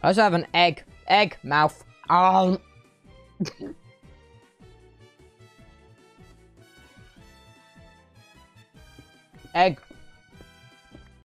I also have an egg. Egg mouth. Egg.